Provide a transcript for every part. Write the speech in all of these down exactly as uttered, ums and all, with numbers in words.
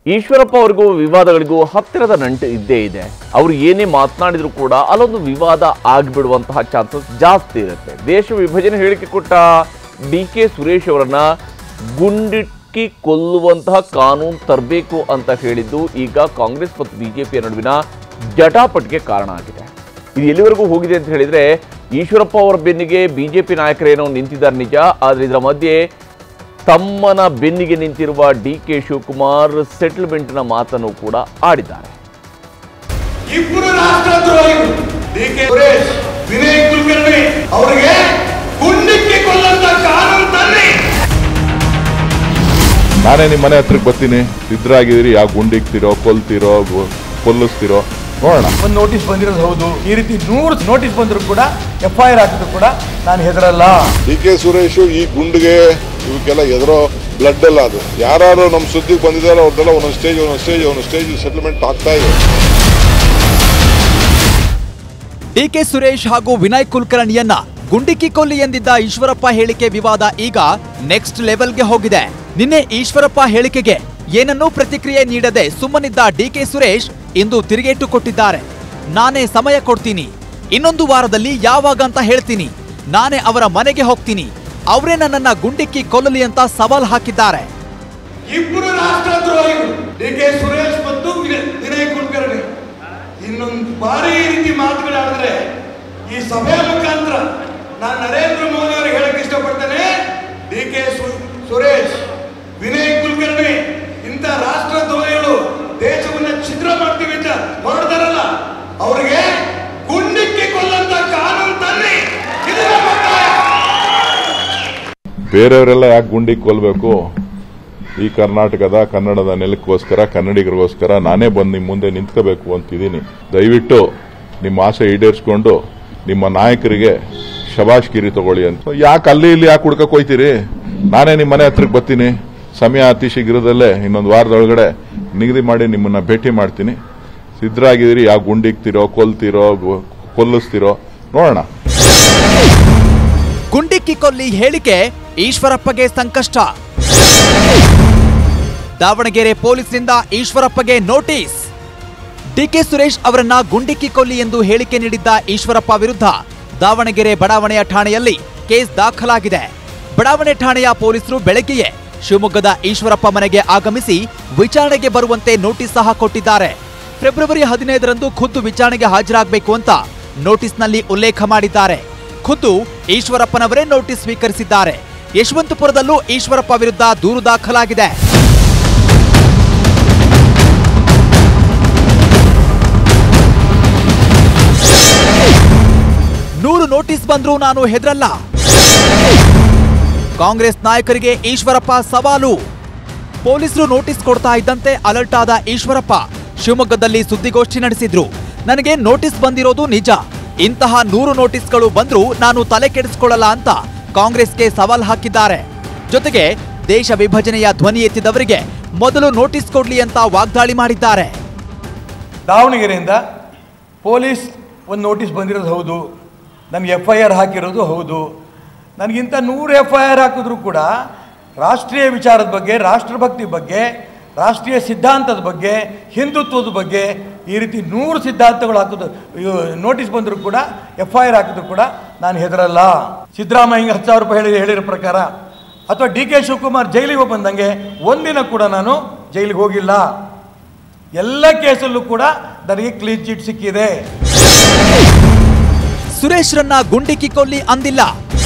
ಈಶ್ವರಪ್ಪ ಅವರಿಗೂ ವಿವಾದಗಳಿಗೂ ಹತ್ತಿರದ ನಂಟು ಇದ್ದೇ ಇದೆ. ಅವರು ಏನೇ ಮಾತನಾಡಿದ್ರು ಕೂಡ ಅಲ್ಲೊಂದು ವಿವಾದ ಆಗಿಬಿಡುವಂತಹ ಚಾನ್ಸಸ್ ಜಾಸ್ತಿ ಇರುತ್ತೆ. ದೇಶ ವಿಭಜನೆ ಹೇಳಿಕೆ ಕೊಟ್ಟ ಡಿ ಕೆ ಸುರೇಶ್ ಅವರನ್ನ ಗುಂಡಿಕ್ಕಿ ಕೊಲ್ಲುವಂತಹ ಕಾನೂನು ತರಬೇಕು ಅಂತ ಹೇಳಿದ್ದು ಈಗ ಕಾಂಗ್ರೆಸ್ ಮತ್ತು ಬಿಜೆಪಿಯ ನಡುವಿನ ಜಟಾಪಟಿಗೆ ಕಾರಣ ಆಗಿದೆ. ಇದು ಎಲ್ಲಿವರೆಗೂ ಹೋಗಿದೆ ಅಂತ ಹೇಳಿದ್ರೆ, ಈಶ್ವರಪ್ಪ ಅವರ ಬೆನ್ನಿಗೆ ಬಿಜೆಪಿ ನಾಯಕರೇನೋ ನಿಂತಿದ್ದಾರೆ ನಿಜ, ಆದರೆ ಇದರ ಮಧ್ಯೆ ತಮ್ಮನ ಬೆನ್ನಿಗೆ ನಿಂತಿರುವ ಡಿ ಕೆ ಶಿವಕುಮಾರ್ ಸೆಟಲ್ಮೆಂಟ್ನ ಮಾತನ್ನು ಕೂಡ ಆಡಿದ್ದಾರೆ. ಇಬ್ಬರು ರಾಷ್ಟ್ರದ್ರೋಹಿಗಳು ಡಿ ಕೆ ಸುರೇಶ್, ವಿನಯ್ ಕುಲಕರ್ಣಿ ಅವರಿಗೆ ಗುಂಡಿಕ್ಕಿ ಕೊಲ್ಲಂತ ಕಾನೂನು ತನ್ನಿ. ನಾನೇ ನಿಮ್ಮ ಮನೆ ಹತ್ರಕ್ಕೆ ಬರ್ತೀನಿ, ಸಿದ್ಧರಾಗಿದ್ದೀರಿ, ಯಾವ ಗುಂಡಿಕ್ತಿರೋ ಕೊಲ್ತಿರೋ ಕೊಲ್ಲಿಸ್ತಿರೋ ನೋಡೋಣ. ಒಂದು ನೋಟಿಸ್ ಬಂದಿರೋದು ಹೌದು. ಈ ರೀತಿ ನೂರು ನೋಟಿಸ್ ಬಂದರೂ ಕೂಡ ಎಫ್ ಐ ಆರ್ ಹಾಕಿದ್ರು ಕೂಡ ನಾನು ಹೆದರಲ್ಲ. ಡಿ ಕೆ ಸುರೇಶ್ ಈ ಗುಂಡಿಗೆ ಇವಕ್ಕೆಲ್ಲ ಎದುರೋ ಬ್ಲಡ್ ಎಲ್ಲ ಅದು ಯಾರು ನಮ್ಮ ಸುದ್ದಿಗೆ ಬಂದಿದ್ದಾರೆ ಅವ್ರದ್ದೆಲ್ಲ ಒಂದೊಂದು ಸ್ಟೇಜ್ ಒಂದೊಂದು ಸ್ಟೇಜ್ ಒಂದೊಂದು ಸ್ಟೇಜ್ ಸೆಟಲ್ಮೆಂಟ್ ಆಗ್ತಾ ಇದೆ. ಡಿ ಕೆ ಸುರೇಶ್ ಹಾಗೂ ವಿನಯ್ ಕುಲಕರ್ಣಿಯನ್ನ ಗುಂಡಿಕ್ಕಿ ಕೊಲ್ಲಿ ಎಂದಿದ್ದ ಈಶ್ವರಪ್ಪ ಹೇಳಿಕೆ ವಿವಾದ ಈಗ ನೆಕ್ಸ್ಟ್ ಲೆವೆಲ್ಗೆ ಹೋಗಿದೆ. ನಿನ್ನೆ ಈಶ್ವರಪ್ಪ ಹೇಳಿಕೆಗೆ ಏನನ್ನೂ ಪ್ರತಿಕ್ರಿಯೆ ನೀಡದೆ ಸುಮ್ಮನಿದ್ದ ಡಿ ಕೆ ಸುರೇಶ್ ಇಂದು ತಿರುಗೇಟು ಕೊಟ್ಟಿದ್ದಾರೆ. ನಾನೇ ಸಮಯ ಕೊಡ್ತೀನಿ, ಇನ್ನೊಂದು ವಾರದಲ್ಲಿ ಯಾವಾಗ ಅಂತ ಹೇಳ್ತೀನಿ, ನಾನೇ ಅವರ ಮನೆಗೆ ಹೋಗ್ತೀನಿ, ಅವರೇ ನನ್ನನ್ನ ಗುಂಡಿಕ್ಕಿ ಕೊಲ್ಲಲಿ ಅಂತ ಸವಾಲ್ ಹಾಕಿದ್ದಾರೆ. ಇಬ್ಬರು ರಾಷ್ಟ್ರದ್ರೋಹಿಗಳು ಡಿ ಕೆ ಸುರೇಶ್ ಮತ್ತು ವಿನಯ್ ಕುಲಕರ್ಣಿ ಇನ್ನೊಂದು ಬಾರಿ ಈ ರೀತಿ ಮಾತುಗಳಾಡಿದ್ರೆ ಈ ಸಭೆಯ ಮುಖಾಂತರ ನಾನು ನರೇಂದ್ರ ಮೋದಿ ಅವರಿಗೆ ಹೇಳಕ್ ಇಷ್ಟಪಡ್ತೇನೆ. ಡಿ ಕೆ ಸುರೇಶ್, ವಿನಯ್ ಕುಲಕರ್ಣಿ ಇಂಥ ರಾಷ್ಟ್ರದ್ರೋಹಿಗಳು ದೇಶವನ್ನ ಛಿದ್ರ ಮಾಡ್ತೀವಿ ಅಂತ ಹೊರಡ್ತಾರಲ್ಲ, ಅವರಿಗೆ ಗುಂಡಿಕ್ಕಿ ಕೊಲ್ಲಂತ ಕಾನೂನು ತನ್ನಿ. ಬೇರೆಯವರೆಲ್ಲ ಯಾಕೆ ಗುಂಡಿಗೆ ಕೊಲ್ಬೇಕು? ಈ ಕರ್ನಾಟಕದ ಕನ್ನಡದ ನೆಲಕ್ಕೋಸ್ಕರ, ಕನ್ನಡಿಗರಿಗೋಸ್ಕರ ನಾನೇ ಬಂದು ನಿಮ್ಮ ಮುಂದೆ ನಿಂತ್ಕೋಬೇಕು ಅಂತಿದ್ದೀನಿ. ದಯವಿಟ್ಟು ನಿಮ್ಮ ಆಸೆ ಈಡೇರಿಸ್ಕೊಂಡು ನಿಮ್ಮ ನಾಯಕರಿಗೆ ಶಬಾಷ್ಗಿರಿ ತಗೊಳ್ಳಿ ಅಂತ. ಯಾಕೆ ಅಲ್ಲಿ ಇಲ್ಲಿ ಯಾಕೆ ಹುಡ್ಕಕ್ ಹೋಯ್ತೀರಿ? ನಾನೇ ನಿಮ್ಮ ಮನೆ ಹತ್ರಕ್ಕೆ ಬರ್ತೀನಿ, ಸಮಯ ಅತಿ ಶೀಘ್ರದಲ್ಲೇ ಇನ್ನೊಂದು ವಾರದೊಳಗಡೆ ನಿಗದಿ ಮಾಡಿ ನಿಮ್ಮನ್ನ ಭೇಟಿ ಮಾಡ್ತೀನಿ. ಸಿದ್ಧರಾಗಿದ್ದೀರಿ, ಯಾವ ಗುಂಡಿಕ್ತಿರೋ ಕೊಲ್ತಿರೋ ಕೊಲ್ಲಿಸ್ತಿರೋ ನೋಡೋಣ. ಗುಂಡಿಕ್ಕಿ ಕೊಲ್ಲಿ ಹೇಳಿಕೆ ಈಶ್ವರಪ್ಪಗೆ ಸಂಕಷ್ಟ. ದಾವಣಗೆರೆ ಪೊಲೀಸರಿಂದ ಈಶ್ವರಪ್ಪಗೆ ನೋಟಿಸ್. ಡಿಕೆ ಸುರೇಶ್ ಅವರನ್ನ ಗುಂಡಿಕ್ಕಿ ಕೊಲ್ಲಿ ಎಂದು ಹೇಳಿಕೆ ನೀಡಿದ್ದ ಈಶ್ವರಪ್ಪ ವಿರುದ್ಧ ದಾವಣಗೆರೆ ಬಡಾವಣೆಯ ಠಾಣೆಯಲ್ಲಿ ಕೇಸ್ ದಾಖಲಾಗಿದೆ. ಬಡಾವಣೆ ಠಾಣೆಯ ಪೊಲೀಸರು ಬೆಳಗ್ಗೆಯೇ ಶಿವಮೊಗ್ಗದ ಈಶ್ವರಪ್ಪ ಮನೆಗೆ ಆಗಮಿಸಿ ವಿಚಾರಣೆಗೆ ಬರುವಂತೆ ನೋಟಿಸ್ ಸಹ ಕೊಟ್ಟಿದ್ದಾರೆ. ಫೆಬ್ರವರಿ ಹದಿನೈದರಂದು ಖುದ್ದು ವಿಚಾರಣೆಗೆ ಹಾಜರಾಗಬೇಕು ಅಂತ ನೋಟಿಸ್ನಲ್ಲಿ ಉಲ್ಲೇಖ ಮಾಡಿದ್ದಾರೆ. ಖುದ್ದು ಈಶ್ವರಪ್ಪನವರೇ ನೋಟಿಸ್ ಸ್ವೀಕರಿಸಿದ್ದಾರೆ. ಯಶವಂತಪುರದಲ್ಲೂ ಈಶ್ವರಪ್ಪ ವಿರುದ್ಧ ದೂರು ದಾಖಲಾಗಿದೆ. ನೂರು ನೋಟಿಸ್ ಬಂದ್ರೂ ನಾನು ಹೆದರಲ್ಲ. ಕಾಂಗ್ರೆಸ್ ನಾಯಕರಿಗೆ ಈಶ್ವರಪ್ಪ ಸವಾಲು. ಪೊಲೀಸರು ನೋಟಿಸ್ ಕೊಡ್ತಾ ಇದ್ದಂತೆ ಅಲರ್ಟ್ ಆದ ಈಶ್ವರಪ್ಪ ಶಿವಮೊಗ್ಗದಲ್ಲಿ ಸುದ್ದಿಗೋಷ್ಠಿ ನಡೆಸಿದ್ರು. ನನಗೆ ನೋಟಿಸ್ ಬಂದಿರೋದು ನಿಜ, ಇಂತಹ ನೂರು ನೋಟಿಸ್ಗಳು ಬಂದ್ರೂ ನಾನು ತಲೆ ಕೆಡಿಸಿಕೊಳ್ಳಲ್ಲ ಅಂತ ಕಾಂಗ್ರೆಸ್ಗೆ ಸವಾಲ್ ಹಾಕಿದ್ದಾರೆ. ಜೊತೆಗೆ ದೇಶ ವಿಭಜನೆಯ ಧ್ವನಿ ಎತ್ತಿದವರಿಗೆ ಮೊದಲು ನೋಟಿಸ್ ಕೊಡ್ಲಿ ಅಂತ ವಾಗ್ದಾಳಿ ಮಾಡಿದ್ದಾರೆ. ದಾವಣಗೆರೆಯಿಂದ ಪೊಲೀಸ್ ಒಂದು ನೋಟಿಸ್ ಬಂದಿರೋದು ಹೌದು, ನನಗೆ ಎಫ್ ಐ ಆರ್ ಹಾಕಿರೋದು ಹೌದು. ನನಗಿಂತ ನೂರು ಎಫ್ ಐ ಆರ್ ಹಾಕಿದ್ರು ಕೂಡ ರಾಷ್ಟ್ರೀಯ ವಿಚಾರದ ಬಗ್ಗೆ, ರಾಷ್ಟ್ರಭಕ್ತಿ ಬಗ್ಗೆ, ರಾಷ್ಟ್ರೀಯ ಸಿದ್ಧಾಂತದ ಬಗ್ಗೆ, ಹಿಂದುತ್ವದ ಬಗ್ಗೆ ಈ ರೀತಿ ನೂರು ಸಿದ್ಧಾಂತಗಳು ಹಾಕಿದ್ರು ನೋಟಿಸ್ ಬಂದರೂ ಕೂಡ, ಎಫ್ ಐ ಆರ್ ಹಾಕಿದ್ರು ಕೂಡ ನಾನು ಹೆದರಲ್ಲ. ಸಿದ್ದರಾಮಯ್ಯ ಹತ್ತು ಸಾವಿರ ರೂಪಾಯಿ ಹೇಳಿ ಹೇಳಿರೋ ಪ್ರಕಾರ, ಅಥವಾ ಡಿ ಕೆ ಶಿವಕುಮಾರ್ ಜೈಲಿಗೆ ಬಂದಂಗೆ ಒಂದಿನ ಕೂಡ ನಾನು ಜೈಲಿಗೆ ಹೋಗಿಲ್ಲ. ಎಲ್ಲ ಕೇಸಲ್ಲೂ ಕೂಡ ನನಗೆ ಕ್ಲೀನ್ ಚಿಟ್ ಸಿಕ್ಕಿದೆ. ಸುರೇಶ್ರನ್ನ ಗುಂಡಿಕ್ಕಿ ಕೊಲ್ಲಿ ಅಂದಿಲ್ಲ.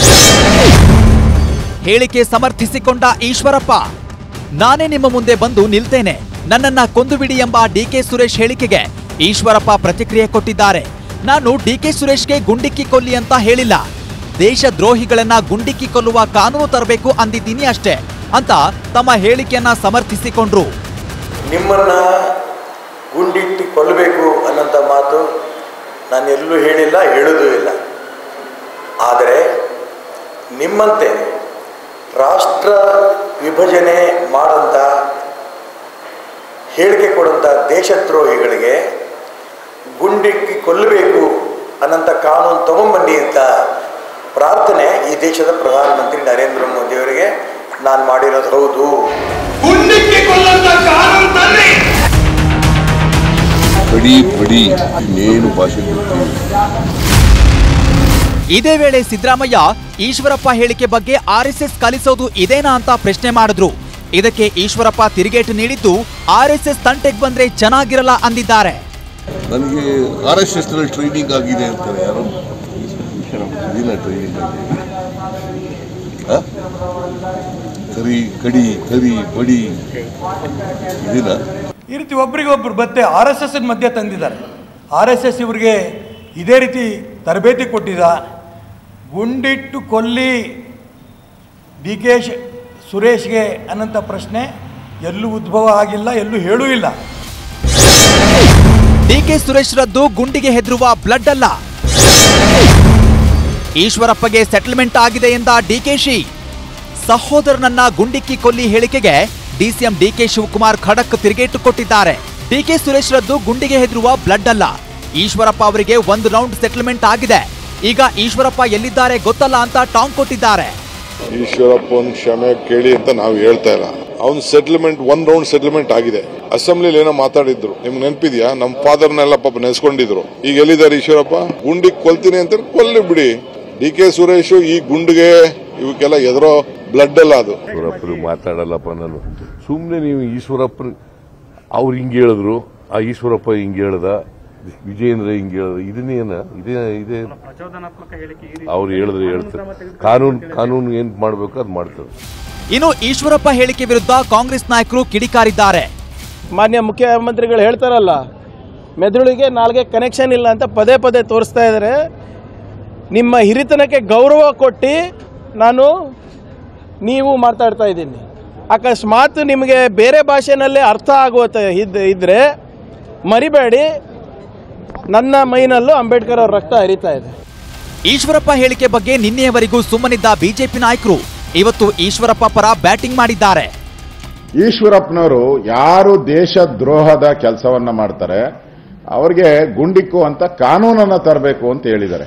ಹೇಳಿಕೆ ಸಮರ್ಥಿಸಿಕೊಂಡ ಈಶ್ವರಪ್ಪ, ನಾನೇ ನಿಮ್ಮ ಮುಂದೆ ಬಂದು ನಿಲ್ತೇನೆ, ನನ್ನನ್ನ ಕೊಂದು ಬಿಡಿ ಎಂಬ ಡಿ ಕೆ ಸುರೇಶ್ ಹೇಳಿಕೆಗೆ ಈಶ್ವರಪ್ಪ ಪ್ರತಿಕ್ರಿಯೆ ಕೊಟ್ಟಿದ್ದಾರೆ. ನಾನು ಡಿ ಕೆ ಸುರೇಶ್ಗೆ ಗುಂಡಿಕ್ಕಿ ಕೊಲ್ಲಿ ಅಂತ ಹೇಳಿಲ್ಲ, ದೇಶ ದ್ರೋಹಿಗಳನ್ನ ಗುಂಡಿಕ್ಕಿ ಕೊಲ್ಲುವ ಕಾನೂನು ತರಬೇಕು ಅಂದಿದ್ದೀನಿ ಅಷ್ಟೇ ಅಂತ ತಮ್ಮ ಹೇಳಿಕೆಯನ್ನ ಸಮರ್ಥಿಸಿಕೊಂಡ್ರು. ನಿಮ್ಮನ್ನ ಗುಂಡಿಕ್ಕಿ ಕೊಲ್ಲಬೇಕು ಅನ್ನೋಂಥ ಮಾತು ನಾನು ಎಲ್ಲೂ ಹೇಳಿಲ್ಲ, ಹೇಳೋದೂ ಇಲ್ಲ. ಆದರೆ ನಿಮ್ಮಂತೆ ರಾಷ್ಟ್ರ ವಿಭಜನೆ ಮಾಡೋಂಥ ಹೇಳಿಕೆ ಕೊಡೋಂಥ ದೇಶದ್ರೋಹಿಗಳಿಗೆ ಗುಂಡಿಕ್ಕಿ ಕೊಲ್ಲಬೇಕು ಅನ್ನೋಂಥ ಕಾನೂನು ತಗೊಂಬನ್ನಿ ಅಂತ ಪ್ರಾರ್ಥನೆ ಈ ದೇಶದ ಪ್ರಧಾನಮಂತ್ರಿ ನರೇಂದ್ರ ಮೋದಿ ಅವರಿಗೆ ನಾನು ಮಾಡಿರೋದು ಹೌದು. ಗುಂಡಿಕ್ಕಿ ಕೊಲ್ಲಂತ ಕಾನೂನು ತನ್ನಿ. ಕಡಿ ಬಡಿ ಇನ್ನೇನು ಭಾಷೆ ಗೊತ್ತಿಲ್ಲ. ಇದೇ ವೇಳೆ ಸಿದ್ದರಾಮಯ್ಯ ಈಶ್ವರಪ್ಪ ಹೇಳಿಕೆ ಬಗ್ಗೆ ಆರ್ಎಸ್ಎಸ್ ಕಲಿಸೋದು ಇದೇನಾ ಅಂತ ಪ್ರಶ್ನೆ ಮಾಡಿದ್ರು. ಇದಕ್ಕೆ ಈಶ್ವರಪ್ಪ ತಿರುಗೇಟು ನೀಡಿದ್ದು ಆರ್ಎಸ್ಎಸ್ ತಂಟೆಗೆ ಬಂದ್ರೆ ಚೆನ್ನಾಗಿರಲ್ಲ ಅಂದಿದ್ದಾರೆ. ನನಗೆ ಆರ್ ಎಸ್ ಎಸ್ ನಲ್ಲಿ ಟ್ರೈನಿಂಗ್ ಆಗಿದೆ ಅಂತಾರೆ ಯಾರು? ಇದಿನ ಟ್ರೈನಿಂಗ್ ಆಗಿದೆ. ಕರಿ ಕಡಿ ಕರಿ ಬಡಿ ಇದಿನ ಈ ರೀತಿ ಒಬ್ರಿಗೊಬ್ರು ಮತ್ತೆ ಆರ್ ಎಸ್ ಎಸ್ ಮಧ್ಯೆ ತಂದಿದ್ದಾರೆ. ಆರ್ ಎಸ್ ಎಸ್ ಇವರಿಗೆ ಇದೇ ರೀತಿ ತರಬೇತಿ ಕೊಟ್ಟಿದ್ದ. ಗುಂಡಿಟ್ಟು ಕೊಲ್ಲಿ ಡಿ ಕೆ ಸುರೇಶ್ಗೆ ಅನ್ನಂಥ ಪ್ರಶ್ನೆ ಎಲ್ಲೂ ಉದ್ಭವ ಆಗಿಲ್ಲ, ಎಲ್ಲೂ ಹೇಳೂ ಇಲ್ಲ. ಡಿಕೆ ಸುರೇಶ್ ರದ್ದು ಗುಂಡಿಗೆ ಹೆದರುವ ಬ್ಲಡ್ ಅಲ್ಲ, ಈಶ್ವರಪ್ಪಗೆ ಸೆಟಲ್ಮೆಂಟ್ ಆಗಿದೆ ಎಂದ ಡಿಕೆಶಿ. ಸಹೋದರನನ್ನ ಗುಂಡಿಕ್ಕಿ ಕೊಲ್ಲಿ ಹೇಳಿಕೆಗೆ ಡಿಸಿಎಂ ಡಿಕೆ ಶಿವಕುಮಾರ್ ಖಡಕ್ ತಿರುಗೇಟು ಕೊಟ್ಟಿದ್ದಾರೆ. ಡಿಕೆ ಸುರೇಶ್ ರದ್ದು ಗುಂಡಿಗೆ ಹೆದರುವ ಬ್ಲಡ್ ಅಲ್ಲ, ಈಶ್ವರಪ್ಪ ಅವರಿಗೆ ಒಂದು ರೌಂಡ್ ಸೆಟಲ್ಮೆಂಟ್ ಆಗಿದೆ. ಈಗ ಈಶ್ವರಪ್ಪ ಎಲ್ಲಿದ್ದಾರೆ ಗೊತ್ತಲ್ಲ ಅಂತ ಟಾಂಗ್ ಕೊಟ್ಟಿದ್ದಾರೆ. ಈಶ್ವರಪ್ಪನ ಕ್ಷಮೆ ಕೇಳಿ ಅಂತ ನಾವು ಹೇಳ್ತಾ ಇಲ್ಲ. ಅವ್ನ ಸೆಟಲ್ಮೆಂಟ್ ಒನ್ ರೌಂಡ್ ಸೆಟಲ್ಮೆಂಟ್ ಆಗಿದೆ. ಅಸೆಂಬ್ಲಿಲಿ ಏನೋ ಮಾತಾಡಿದ್ರು, ನಿಮ್ಗೆ ನೆನಪಿದ್ಯಾ? ನಮ್ಮ ಫಾದರ್ನೆಲ್ಲ ಪಾಪ ನೆನೆಸ್ಕೊಂಡಿದ್ರು. ಈಗ ಎಲ್ಲಿದ್ದಾರೆ ಈಶ್ವರಪ್ಪ? ಗುಂಡಿಗೆ ಕೊಲ್ತೀನಿ ಅಂತ ಕೊಲ್ಲಿ ಬಿಡಿ. ಡಿ ಕೆ ಸುರೇಶ್ ಈ ಗುಂಡಿಗೆ ಇವಕ್ಕೆಲ್ಲ ಎದುರೋ ಬ್ಲಡ್ ಅಲ್ಲ ಅದು. ಈಶ್ವರಪ್ಪರು ಮಾತಾಡಲ್ಲಪ್ಪ ನಾನು. ಸುಮ್ಮನೆ ನೀವು ಈಶ್ವರಪ್ಪ ಅವ್ರು ಹಿಂಗೆ ಹೇಳಿದ್ರು, ಆ ಈಶ್ವರಪ್ಪ ಹಿಂಗೆ ಹೇಳ್ದ, ವಿಜಯೇಂದ್ರ ಹಿಂಗೆ ಹೇಳ್ದ, ಇದನ್ನೇನ ಇದೇ ಇದೇ ಅವ್ರು ಹೇಳಿದ್ರೆ ಹೇಳ್ತಾರೆ. ಕಾನೂನು ಕಾನೂನು ಏನ್ ಮಾಡ್ಬೇಕು ಅದು ಮಾಡ್ತಾರೆ. ಇನ್ನು ಈಶ್ವರಪ್ಪ ಹೇಳಿಕೆ ವಿರುದ್ಧ ಕಾಂಗ್ರೆಸ್ ನಾಯಕರು ಕಿಡಿಕಾರಿದ್ದಾರೆ. ಮಾನ್ಯ ಮುಖ್ಯಮಂತ್ರಿಗಳು ಹೇಳ್ತಾರಲ್ಲ, ಮೆದುಳಿಗೆ ನಾಲ್ಗೆ ಕನೆಕ್ಷನ್ ಇಲ್ಲ ಅಂತ ಪದೇ ಪದೇ ತೋರಿಸ್ತಾ ಇದ್ದಾರೆ. ನಿಮ್ಮ ಹಿರಿತನಕ್ಕೆ ಗೌರವ ಕೊಟ್ಟು ನಾನು ನೀವು ಮಾತಾಡ್ತಾ ಇದ್ದೀನಿ. ಅಕಸ್ಮಾತ್ ನಿಮಗೆ ಬೇರೆ ಭಾಷೆನಲ್ಲೇ ಅರ್ಥ ಆಗುವ ಇದ್ರೆ ಮರಿಬೇಡಿ, ನನ್ನ ಮೈನಲ್ಲೂ ಅಂಬೇಡ್ಕರ್ ಅವರ ರಕ್ತ ಹರಿತಾ ಇದೆ. ಈಶ್ವರಪ್ಪ ಹೇಳಿಕೆ ಬಗ್ಗೆ ನಿನ್ನೆಯವರೆಗೂ ಸುಮ್ಮನಿದ್ದ ಬಿಜೆಪಿ ನಾಯಕರು ಇವತ್ತು ಈಶ್ವರಪ್ಪ ಪರ ಬ್ಯಾಟಿಂಗ್ ಮಾಡಿದ್ದಾರೆ. ಈಶ್ವರಪ್ಪನವರು ಯಾರು ದೇಶ ದ್ರೋಹದ ಕೆಲಸವನ್ನ ಮಾಡ್ತಾರೆ ಅವರಿಗೆ ಗುಂಡಿಕ್ಕು ಅಂತ ಕಾನೂನನ್ನ ತರಬೇಕು ಅಂತ ಹೇಳಿದ್ದಾರೆ.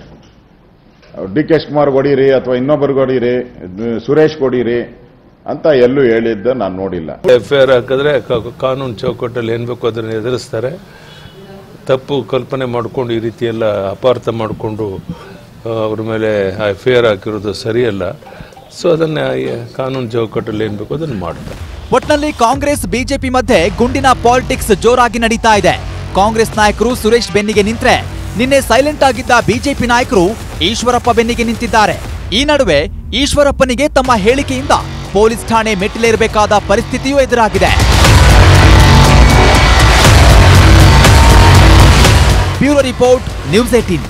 ಡಿ ಕೆ ಶಿವಕುಮಾರ್ ಹೊಡೀರಿ ಅಥವಾ ಇನ್ನೊಬ್ಬರು ಹೊಡೀರಿ, ಸುರೇಶ್ ಹೊಡೀರಿ ಅಂತ ಎಲ್ಲೂ ಹೇಳಿದ್ದ ನಾನು ನೋಡಿಲ್ಲ. ಎಫ್ಐಆರ್ ಹಾಕಿದ್ರೆ ಕಾನೂನು ಚೌಕಟ್ಟಲ್ಲಿ ಏನ್ ಬೇಕು ಅದನ್ನು ಎದುರಿಸ್ತಾರೆ. ತಪ್ಪು ಕಲ್ಪನೆ ಮಾಡಿಕೊಂಡು ಈ ರೀತಿ ಎಲ್ಲ ಅಪಾರ್ಥ ಮಾಡಿಕೊಂಡು ಅವ್ರ ಮೇಲೆ ಎಫ್ಐಆರ್ ಹಾಕಿರೋದು ಸರಿಯಲ್ಲ. ಸೊ ಅದನ್ನ ಕಾನೂನು ಚೌಕಟ್ಟಲ್ಲಿ ಏನ್ ಬೇಕು ಅದನ್ನು ಮಾಡ್ತಾರೆ. ಒಟ್ನಲ್ಲಿ ಕಾಂಗ್ರೆಸ್ ಬಿಜೆಪಿ ಮಧ್ಯೆ ಗುಂಡಿನ ಪಾಲಿಟಿಕ್ಸ್ ಜೋರಾಗಿ ನಡೀತಾ ಇದೆ. ಕಾಂಗ್ರೆಸ್ ನಾಯಕರು ಸುರೇಶ್ ಬೆನ್ನಿಗೆ ನಿಂತ್ರೆ, ನಿನ್ನೆ ಸೈಲೆಂಟ್ ಆಗಿದ್ದ ಬಿಜೆಪಿ ನಾಯಕರು ಈಶ್ವರಪ್ಪ ಬೆನ್ನಿಗೆ ನಿಂತಿದ್ದಾರೆ. ಈ ನಡುವೆ ಈಶ್ವರಪ್ಪನಿಗೆ ತಮ್ಮ ಹೇಳಿಕೆಯಿಂದ ಪೊಲೀಸ್ ಠಾಣೆ ಮೆಟ್ಟಿಲೇರಬೇಕಾದ ಪರಿಸ್ಥಿತಿಯೂ ಎದುರಾಗಿದೆ. Bureau report, news eighteen.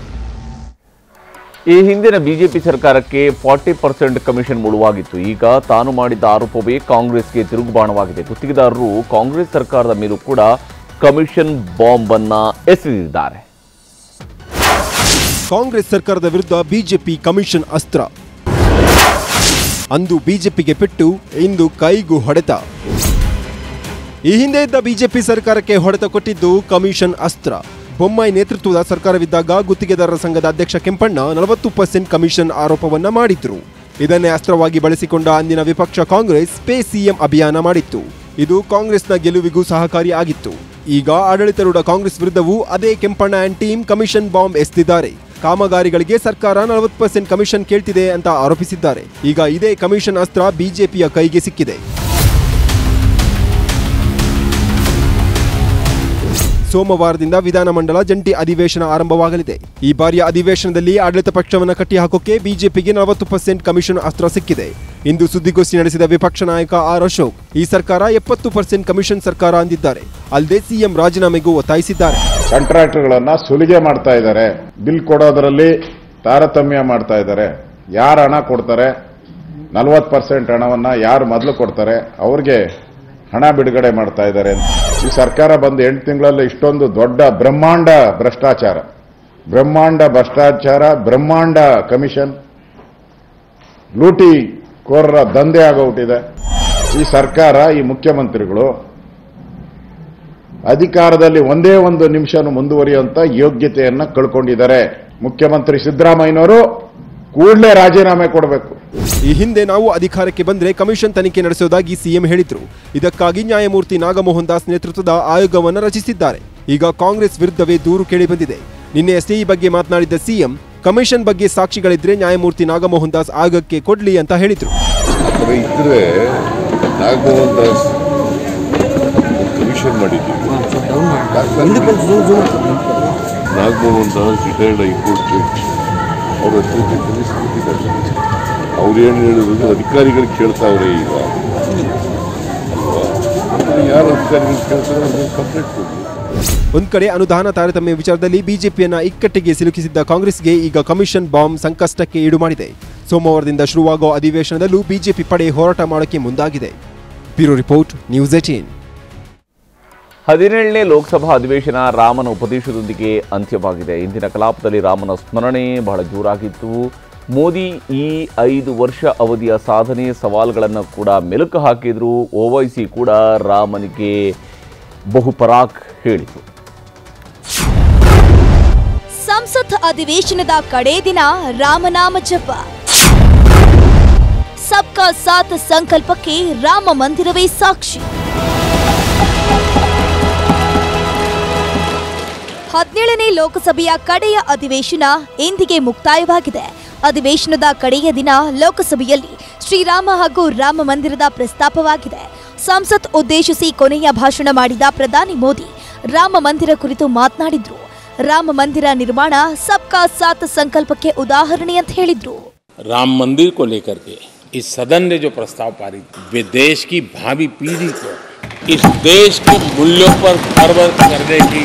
ಈ ಹಿಂದಿನ ಬಿಜೆಪಿ ಸರ್ಕಾರಕ್ಕೆ ಫಾರ್ಟಿ ಪರ್ಸೆಂಟ್ ಕಮಿಷನ್ ಮುಳುವಾಗಿತ್ತು. ಈಗ ತಾನು ಮಾಡಿದ್ದ ಆರೋಪವೇ ಕಾಂಗ್ರೆಸ್ಗೆ ತಿರುಗುಬಾಣವಾಗಿದೆ. ಗುತ್ತಿಗೆದಾರರು ಕಾಂಗ್ರೆಸ್ ಸರ್ಕಾರದ ಮೇಲೂ ಕೂಡ ಕಮಿಷನ್ ಬಾಂಬ್ ಅನ್ನ ಎಸೆದಿದ್ದಾರೆ. ಕಾಂಗ್ರೆಸ್ ಸರ್ಕಾರದ ವಿರುದ್ಧ ಬಿಜೆಪಿ ಕಮಿಷನ್ ಅಸ್ತ್ರ. ಅಂದು ಬಿಜೆಪಿಗೆ ಪೆಟ್ಟು, ಇಂದು ಕೈಗೂ ಹೊಡೆತ. ಈ ಹಿಂದೆ ಇದ್ದ ಬಿಜೆಪಿ ಸರ್ಕಾರಕ್ಕೆ ಹೊಡೆತ ಕೊಟ್ಟಿದ್ದು ಕಮಿಷನ್ ಅಸ್ತ್ರ. ಬೊಮ್ಮಾಯಿ ನೇತೃತ್ವದ ಸರ್ಕಾರವಿದ್ದಾಗ ಗುತ್ತಿಗೆದಾರರ ಸಂಘದ ಅಧ್ಯಕ್ಷ ಕೆಂಪಣ್ಣ ನಲವತ್ತು ಪರ್ಸೆಂಟ್ ಕಮಿಷನ್ ಆರೋಪವನ್ನ ಮಾಡಿದ್ರು. ಇದನ್ನೇ ಅಸ್ತ್ರವಾಗಿ ಬಳಸಿಕೊಂಡ ಅಂದಿನ ವಿಪಕ್ಷ ಕಾಂಗ್ರೆಸ್ ಪೇ ಸಿಎಂ ಅಭಿಯಾನ ಮಾಡಿತ್ತು. ಇದು ಕಾಂಗ್ರೆಸ್ನ ಗೆಲುವಿಗೂ ಸಹಕಾರಿ ಆಗಿತ್ತು. ಈಗ ಆಡಳಿತಾರೂಢ ಕಾಂಗ್ರೆಸ್ ವಿರುದ್ಧವೂ ಅದೇ Kempanna and team commission bomb ಎಸೆದಿದ್ದಾರೆ. ಕಾಮಗಾರಿಗಳಿಗೆ ಸರ್ಕಾರ ನಲವತ್ತು ಪರ್ಸೆಂಟ್ ಕಮಿಷನ್ ಕೇಳ್ತಿದೆ ಅಂತ ಆರೋಪಿಸಿದ್ದಾರೆ. ಈಗ ಇದೇ ಕಮಿಷನ್ ಅಸ್ತ್ರ ಬಿಜೆಪಿಯ ಕೈಗೆ ಸಿಕ್ಕಿದೆ. ಸೋಮವಾರದಿಂದ ವಿಧಾನಮಂಡಲ ಜಂಟಿ ಅಧಿವೇಶನ ಆರಂಭವಾಗಲಿದೆ. ಈ ಬಾರಿಯ ಅಧಿವೇಶನದಲ್ಲಿ ಆಡಳಿತ ಪಕ್ಷವನ್ನು ಕಟ್ಟಿಹಾಕೋಕೆ ಬಿಜೆಪಿಗೆ ನಲವತ್ತು ಪರ್ಸೆಂಟ್ ಕಮಿಷನ್ ಅಸ್ತ್ರ ಸಿಕ್ಕಿದೆ. ಇಂದು ಸುದ್ದಿಗೋಷ್ಠಿ ನಡೆಸಿದ ವಿಪಕ್ಷ ನಾಯಕ ಆರ್ ಅಶೋಕ್, ಈ ಸರ್ಕಾರ ಎಪ್ಪತ್ತು ಪರ್ಸೆಂಟ್ ಕಮಿಷನ್ ಸರ್ಕಾರ ಅಂದಿದ್ದಾರೆ. ಅಲ್ಲದೆ ಸಿಎಂ ರಾಜೀನಾಮೆಗೂ ಒತ್ತಾಯಿಸಿದ್ದಾರೆ. ಕಾಂಟ್ರಾಕ್ಟರ್ಗಳನ್ನ ಸುಲಿಗೆ ಮಾಡ್ತಾ ಇದ್ದಾರೆ, ಬಿಲ್ ಕೊಡೋದ್ರಲ್ಲಿ ತಾರತಮ್ಯ ಮಾಡ್ತಾ ಇದ್ದಾರೆ. ಯಾರು ಹಣ ಕೊಡ್ತಾರೆ, ನಲವತ್ತು ಪರ್ಸೆಂಟ್ ಹಣವನ್ನ ಯಾರು ಮೊದಲು ಕೊಡ್ತಾರೆ ಅವ್ರಿಗೆ ಹಣ ಬಿಡುಗಡೆ ಮಾಡ್ತಾ ಇದ್ದಾರೆ. ಈ ಸರ್ಕಾರ ಬಂದು ಎಂಟು ತಿಂಗಳಲ್ಲಿ ಇಷ್ಟೊಂದು ದೊಡ್ಡ ಬ್ರಹ್ಮಾಂಡ ಭ್ರಷ್ಟಾಚಾರ ಬ್ರಹ್ಮಾಂಡ ಭ್ರಷ್ಟಾಚಾರ ಬ್ರಹ್ಮಾಂಡ ಕಮಿಷನ್ ಲೂಟಿ ಕೋರರ ದಂಧೆ ಆಗೋಗ್ಬಿಟ್ಟಿದೆ. ಈ ಸರ್ಕಾರ, ಈ ಮುಖ್ಯಮಂತ್ರಿಗಳು ಅಧಿಕಾರದಲ್ಲಿ ಒಂದೇ ಒಂದು ನಿಮಿಷನೂ ಮುಂದುವರಿಯುವಂತ ಯೋಗ್ಯತೆಯನ್ನ ಕಳ್ಕೊಂಡಿದ್ದಾರೆ. ಮುಖ್ಯಮಂತ್ರಿ ಸಿದ್ದರಾಮಯ್ಯನವರು ಕೂಡಲೇ ರಾಜೀನಾಮೆ ಕೊಡಬೇಕು. ಈ ಹಿಂದೆ ನಾವು ಅಧಿಕಾರಕ್ಕೆ ಬಂದ್ರೆ ಕಮಿಷನ್ ತನಿಖೆ ನಡೆಸುವುದಾಗಿ ಸಿಎಂ ಹೇಳಿದ್ರು. ಇದಕ್ಕಾಗಿ ನ್ಯಾಯಮೂರ್ತಿ ನಾಗಮೋಹನ್ ದಾಸ್ ನೇತೃತ್ವದ ಆಯೋಗವನ್ನು ರಚಿಸಿದ್ದಾರೆ. ಈಗ ಕಾಂಗ್ರೆಸ್ ವಿರುದ್ಧವೇ ದೂರು ಕೇಳಿಬಂದಿದೆ. ನಿನ್ನೆ ಎಸ್ಟಿಇ ಬಗ್ಗೆ ಮಾತನಾಡಿದ್ದ ಸಿಎಂ ಕಮಿಷನ್ ಬಗ್ಗೆ ಸಾಕ್ಷಿಗಳಿದ್ರೆ ನ್ಯಾಯಮೂರ್ತಿ ನಾಗಮೋಹನ್ ದಾಸ್ ಆಗಕ್ಕೆ ಕೊಡ್ಲಿ ಅಂತ ಹೇಳಿದ್ರು. ಇದ್ರೆ ನಾಗಮೋಹನ್ ದಾಸ್ ಕಮಿಷನ್ ಮಾಡಿದ್ದೀವಿ. Nagamohan Das retired high court judge, ಅವ್ರ ಹತ್ರಕ್ಕೆ ಕಲಿಸ್ಬಿಟ್ಟಿದ್ದಾರೆ. ಅವ್ರು ಏನು ಹೇಳಿದ್ರು ಅಧಿಕಾರಿಗಳಿಗೆ ಕೇಳ್ತಾವ್ರೆ. ಈಗ ಯಾರು ಅಧಿಕಾರಿಗಳು ಕೇಳ್ತಾರೆ ಅವ್ರಿಗೆ ಕಂಪ್ಲೇಂಟ್ ಕೊಡಿ. ಒಂದ್ ಕಡೆ ಅನುದಾನ ತಾರತಮ್ಯ ವಿಚಾರದಲ್ಲಿ ಬಿಜೆಪಿಯನ್ನ ಇಕ್ಕಟ್ಟಿಗೆ ಸಿಲುಕಿಸಿದ್ದ ಕಾಂಗ್ರೆಸ್ಗೆ ಈಗ ಕಮಿಷನ್ ಬಾಂಬ್ ಸಂಕಷ್ಟಕ್ಕೆ ಈಡು ಮಾಡಿದೆ. ಸೋಮವಾರದಿಂದ ಶುರುವಾಗುವ ಅಧಿವೇಶನದಲ್ಲೂ ಬಿಜೆಪಿ ಪಡೆ ಹೋರಾಟ ಮಾಡೋಕೆ ಮುಂದಾಗಿದೆ. Bureau report, news eighteen. ಹದಿನೇಳನೇ ಲೋಕಸಭಾ ಅಧಿವೇಶನ ರಾಮನ ಉಪದೇಶದೊಂದಿಗೆ ಅಂತ್ಯವಾಗಿದೆ. ಇಂದಿನ ಕಲಾಪದಲ್ಲಿ ರಾಮನ ಸ್ಮರಣೆ ಬಹಳ ಜೋರಾಗಿತ್ತು. ಮೋದಿ ಈ ಐದು ವರ್ಷ ಅವಧಿಯ ಸಾಧನೆ ಸವಾಲುಗಳನ್ನು ಕೂಡ ಮೆಲುಕು ಹಾಕಿದ್ರು. ಓವೈಸಿ ಕೂಡ ರಾಮನಿಗೆ ಬಹುಪರಾಕ್ ಹೇಳಿತು. ಸಂಸತ್ ಅಧಿವೇಶನದ ಕಡೇ ದಿನ ರಾಮನಾಮ ಜಪ. ಸಬ್ಕಾ ಸಾಥ್ ಸಂಕಲ್ಪಕ್ಕೆ ರಾಮ ಮಂದಿರವೇ ಸಾಕ್ಷಿ. ಹದಿನೇಳನೇ ಲೋಕಸಭೆಯ ಕಡೆಯ ಅಧಿವೇಶನ ಇಂದಿಗೆ ಮುಕ್ತಾಯವಾಗಿದೆ. ಅಧಿವೇಶನದ ಕಡೆಯ ದಿನ ಲೋಕಸಭೆಯಲ್ಲಿ ಶ್ರೀರಾಮ ಹಾಗೂ ರಾಮ ಮಂದಿರದ ಪ್ರಸ್ತಾಪವಾಗಿದೆ. ಸಂಸತ್ ಉದ್ದೇಶಿಸಿ ಕೊನೆಯ ಭಾಷಣ ಮಾಡಿದ ಪ್ರಧಾನಿ ಮೋದಿ ರಾಮ ಮಂದಿರ ಕುರಿತು ಮಾತನಾಡಿದ್ರು. ರಾಮ ಮಂದಿರ ನಿರ್ಮಾಣ ಸಬ್ಕಾ ಸಾಥ್ ಸಂಕಲ್ಪಕ್ಕೆ उदाहरणे ಅಂತ ಹೇಳಿದ್ರು. राम मंदिर को लेकर के इस सदन ने जो प्रस्ताव पारित, वे देश की भावी पीढ़ी को इस देश के मूल्यों पर गर्व करने की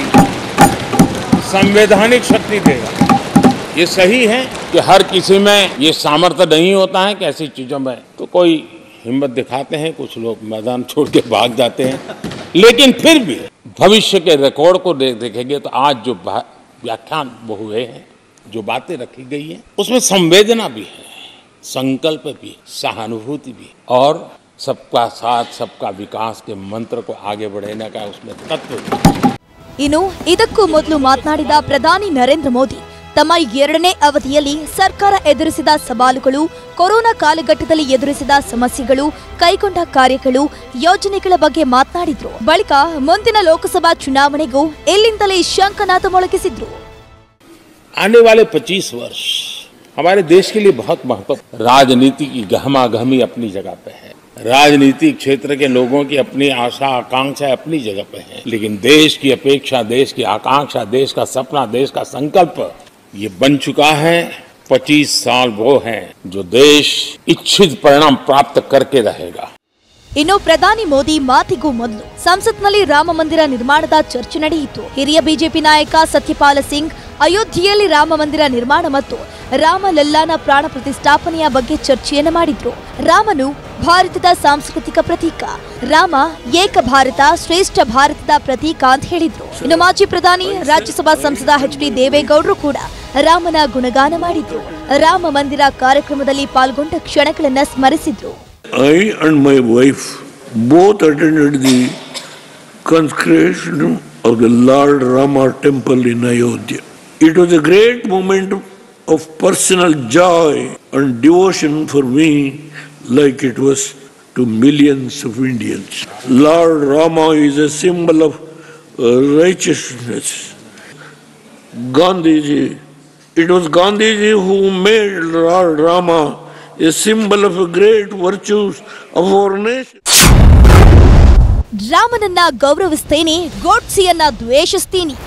संवैधानिक शक्ति देगा. ये सही है कि हर किसी में ये सामर्थ्य नहीं होता है कि ऐसी चीजों में तो कोई हिम्मत दिखाते हैं, कुछ लोग मैदान छोड़ के भाग जाते हैं. लेकिन फिर भी भविष्य के रिकॉर्ड को देखेंगे तो आज जो व्याख्यान वो हुए हैं, जो बातें रखी गई हैं, उसमें संवेदना भी है, संकल्प भी, सहानुभूति भी और सबका साथ सबका विकास के मंत्र को आगे बढ़ाने का उसमें तत्व भी. ಇನ್ನು ಇದಕ್ಕೂ ಮೊದಲು ಮಾತನಾಡಿದ ಪ್ರಧಾನಿ ನರೇಂದ್ರ ಮೋದಿ ತಮ್ಮ ಎರಡನೇ ಅವಧಿಯಲ್ಲಿ ಸರ್ಕಾರ ಎದುರಿಸಿದ ಸವಾಲುಗಳು, ಕೊರೋನಾ ಕಾಲಘಟ್ಟದಲ್ಲಿ ಎದುರಿಸಿದ ಸಮಸ್ಯೆಗಳು, ಕೈಗೊಂಡ ಕಾರ್ಯಗಳು, ಯೋಜನೆಗಳ ಬಗ್ಗೆ ಮಾತನಾಡಿದ್ರು. ಬಳಿಕ ಮುಂದಿನ ಲೋಕಸಭಾ ಚುನಾವಣೆಗೂ ಇಲ್ಲಿಂದಲೇ ಶಂಕನಾದ ಮೊಳಗಿಸಿದ್ರು. आने वाले पच्चीस वर्ष हमारे देश के लिए बहुत महत्वपूर्ण. राजनीति की गहमा गहमी अपनी जगह पे है, राजनीतिक क्षेत्र के लोगों की अपनी आशा आकांक्षा अपनी जगह पे है, लेकिन देश की अपेक्षा, देश की आकांक्षा, देश का सपना, देश का संकल्प ये बन चुका है. पच्चीस साल वो हैं जो देश इच्छित परिणाम प्राप्त करके रहेगा. ಇನ್ನು ಪ್ರಧಾನಿ ಮೋದಿ ಮಾತಿಗೂ ಮೊದಲು ಸಂಸತ್ನಲ್ಲಿ ರಾಮ ಮಂದಿರ ನಿರ್ಮಾಣದ ಚರ್ಚೆ ನಡೆಯಿತು. ಹಿರಿಯ ಬಿಜೆಪಿ ನಾಯಕ ಸತ್ಯಪಾಲ ಸಿಂಗ್ ಅಯೋಧ್ಯೆಯಲ್ಲಿ ರಾಮ ಮಂದಿರ ನಿರ್ಮಾಣ ಮತ್ತು ರಾಮಲಲ್ಲಾನ ಪ್ರಾಣ ಪ್ರತಿಷ್ಠಾಪನೆಯ ಬಗ್ಗೆ ಚರ್ಚೆಯನ್ನು ಮಾಡಿದ್ರು. ರಾಮನು ಭಾರತದ ಸಾಂಸ್ಕೃತಿಕ ಪ್ರತೀಕ, ರಾಮ ಏಕ ಭಾರತ ಶ್ರೇಷ್ಠ ಭಾರತದ ಪ್ರತೀಕ ಅಂತ ಹೇಳಿದ್ರು. ಇನ್ನು ಮಾಜಿ ಪ್ರಧಾನಿ ರಾಜ್ಯಸಭಾ ಸಂಸದ ಎಚ್ ಡಿ ದೇವೇಗೌಡರು ಕೂಡ ರಾಮನ ಗುಣಗಾನ ಮಾಡಿದ್ರು. ರಾಮ ಮಂದಿರ ಕಾರ್ಯಕ್ರಮದಲ್ಲಿ ಪಾಲ್ಗೊಂಡ ಕ್ಷಣಗಳನ್ನ ಸ್ಮರಿಸಿದ್ರು. I and my wife both attended the consecration of the Lord Rama temple in Ayodhya. It was a great moment of personal joy and devotion for me, like it was to millions of Indians. Lord Rama is a symbol of righteousness. Gandhiji, it was Gandhiji who made Lord Rama a symbol of a great virtues of our nation. ರಾಮನನ್ನ ಗೌರವಿಸ್ತೇನೆ, ಗೋಡ್ಸೆಯನ್ನ ದ್ವೇಷಿಸ್ತೀನಿ.